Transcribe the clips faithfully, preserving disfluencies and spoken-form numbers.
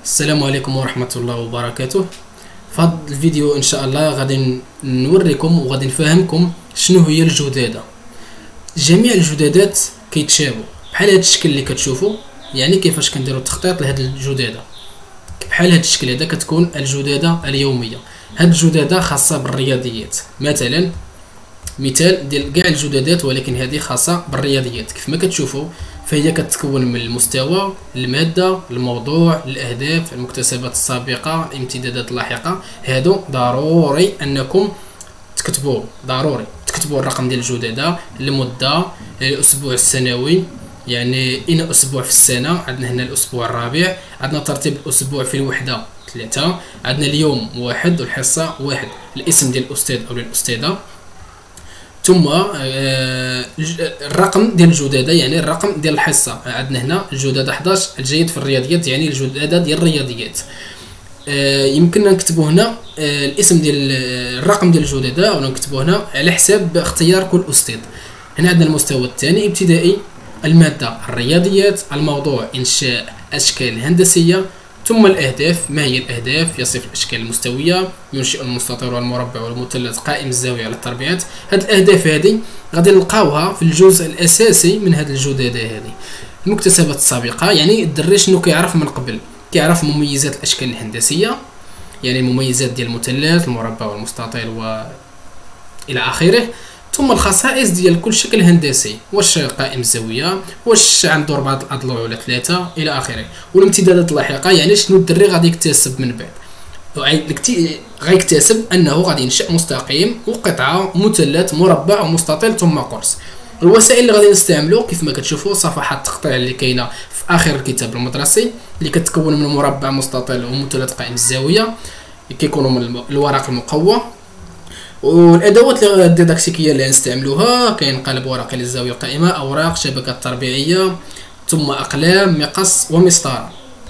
السلام عليكم ورحمة الله وبركاته. في هذا الفيديو ان شاء الله غادي نوريكم وغادي نفهمكم شنو هي الجدادة. جميع الجدادات كيتشابهوا بحال هذا الشكل اللي كتشوفوا، يعني كيفاش كنديروا التخطيط لهاد الجدادة. بحال هذا الشكل هذا كتكون الجدادة اليومية. هاد الجدادة خاصة بالرياضيات، مثلا مثال ديال كاع الجدادات، ولكن هذه خاصة بالرياضيات. كيف ما كتشوفوا فهي كتكون من المستوى، المادة، الموضوع، الأهداف، المكتسبات السابقة، الامتدادات اللاحقة. هادو ضروري أنكم تكتبوا، ضروري تكتبوا الرقم ديال الجدادة، المدة، الأسبوع السنوي، يعني إن أسبوع في السنة. عندنا هنا الأسبوع الرابع، عندنا ترتيب الأسبوع في الوحدة ثلاثة، عندنا اليوم واحد والحصة واحد، الاسم ديال الأستاذ أو الأستاذة، ثم الرقم ديال الجدادة يعني الرقم ديال الحصة. عندنا هنا الجدادة حداش، الجيد في الرياضيات يعني الجدادة ديال الرياضيات. يمكننا نكتبوا هنا الاسم ديال الرقم ديال الجدادة او نكتبوا هنا على حساب اختيار كل أستاذ. هنا عندنا المستوى الثاني ابتدائي، المادة الرياضيات، الموضوع إنشاء أشكال هندسية، ثم الأهداف. ما هي الأهداف؟ يصف الأشكال المستوية، ينشئ المستطيل والمربع والمثلث قائم الزاوية على التربيعات. هاد الأهداف هذه غادي نلقاوها في الجزء الأساسي من هاد الجدادة هذه. المكتسبات السابقة يعني الدري شنو كيعرف من قبل، كيعرف مميزات الأشكال الهندسية، يعني المميزات ديال المثلث، المربع والمستطيل و إلى آخره. ثم الخصائص ديال كل شكل هندسي، واش قائم الزاويه، واش عنده اربعه الاضلاع ولا ثلاثه الى اخره. والامتدادات اللاحقه يعني شنو الدري غادي يكتسب من بعد، غيكتسب انه غادي ينشا مستقيم وقطعه مثلث مربع ومستطيل ثم قرص. الوسائل اللي غادي نستعملوا كيف ما كتشوفوا صفحات التقطيع اللي كاينه في اخر الكتاب المدرسي، اللي كتكون من مربع مستطيل ومثلث قائم الزاويه، كيكونوا من الورق المقوى. والادوات الديداكتيكيه اللي غنستعملوها كاين قلم ورقي للزاويه القائمه، اوراق، شبكات تربيعيه، ثم اقلام، مقص ومسطره.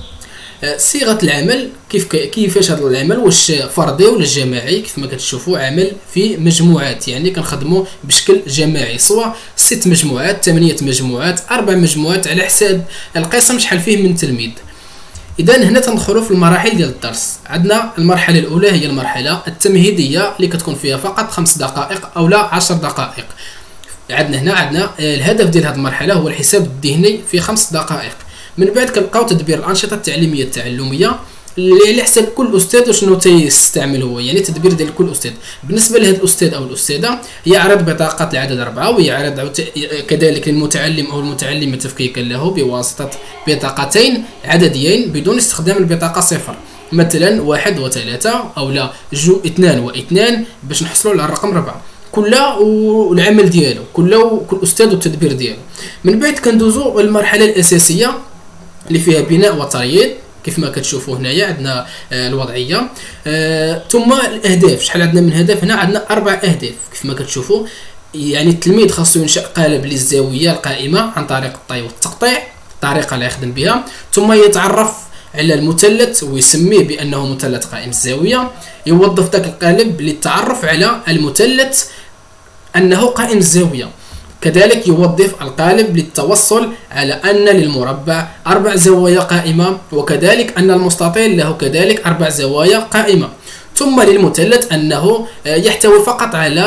صيغه العمل كيف كيفاش هذا العمل، واش فردي ولا جماعي؟ كيف ما كتشوفوا عمل في مجموعات، يعني كنخدموا بشكل جماعي، سواء ست مجموعات، ثمانيه مجموعات، اربع مجموعات، على حساب القسم شحال فيه من تلميذ. اذا هنا تندخلوا في المراحل ديال الدرس. عندنا المرحله الاولى هي المرحله التمهيديه اللي كتكون فيها فقط خمس دقائق او لا عشر دقائق. عندنا هنا عندنا الهدف ديال هذه المرحله هو الحساب الذهني في خمس دقائق. من بعد كنبقاو تدبير الانشطه التعليميه التعلميه اللي على حساب كل استاذ وشنو تيستعمل هو، يعني تدبير ديال كل استاذ. بالنسبه لهذا الاستاذ او الاستاذه يعرض بطاقه العدد أربعة، ويعرض كذلك للمتعلم او المتعلمه تفكيكا له بواسطه بطاقتين عدديين بدون استخدام البطاقه صفر، مثلا واحد وثلاثة او لا جو اثنان واثنان، باش نحصلوا على الرقم ربعة كلها والعمل ديالو كله كل استاذ والتدبير ديالو. من بعد كندوزو المرحله الاساسيه اللي فيها بناء وتريض. كيف ما كتشوفوا هنايا عندنا الوضعيه، آه، ثم الاهداف. شحال عندنا من هدف هنا؟ عندنا اربع اهداف كيف ما كتشوفوا. يعني التلميذ خاصو ينشا قالب للزاويه القائمه عن طريق الطي والتقطيع، الطريقه اللي يخدم بها، ثم يتعرف على المثلث ويسميه بانه مثلث قائم الزاويه، يوظف ذاك القالب للتعرف على المثلث انه قائم الزاويه، كذلك يوظف القالب للتوصل على أن للمربع أربع زوايا قائمة، وكذلك أن المستطيل له كذلك أربع زوايا قائمة، ثم للمثلث أنه يحتوي فقط على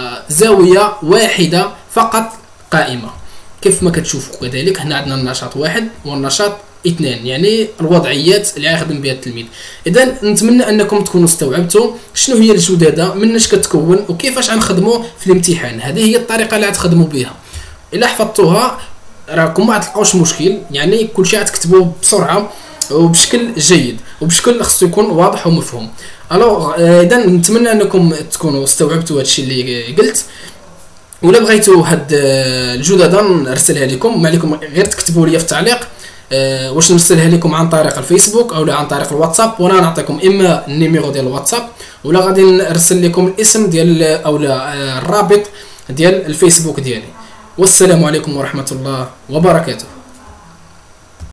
زاوية واحدة فقط قائمة. كيف ما كتشوفوا كذلك هنا عندنا النشاط واحد والنشاط اثنان، يعني الوضعيات اللي غيخدم بها التلميذ. اذا نتمنى انكم تكونوا استوعبتوا شنو هي الجداده، مناش كتكون وكيفاش غنخدموا في الامتحان. هذه هي الطريقه اللي غتخدموا بها. الا حفظتوها راكم ما غتلقاوش مشكل، يعني كلشي غتكتبوه بسرعه وبشكل جيد وبشكل خصو يكون واضح ومفهوم. الوغ اذا نتمنى انكم تكونوا استوعبتوا هادشي اللي قلت. ولا بغيتوا هاد الجداده نرسلها لكم، ما عليكم غير تكتبوا لي في التعليق أه واش نرسلها لكم عن طريق الفيسبوك او لا عن طريق الواتساب، وانا نعطيكم اما النيميرو ديال الواتساب ولا غادي نرسل لكم الاسم ديال او لا الرابط ديال الفيسبوك ديالي. والسلام عليكم ورحمه الله وبركاته.